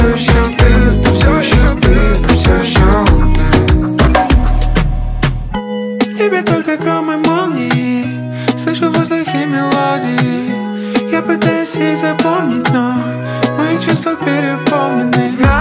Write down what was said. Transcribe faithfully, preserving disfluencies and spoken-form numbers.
еще ты, это все еще ты, это все еще ты. В небе только гром и молнии, слышу в воздухе мелодии. Я пытаюсь их запомнить, но мои чувства переполнены.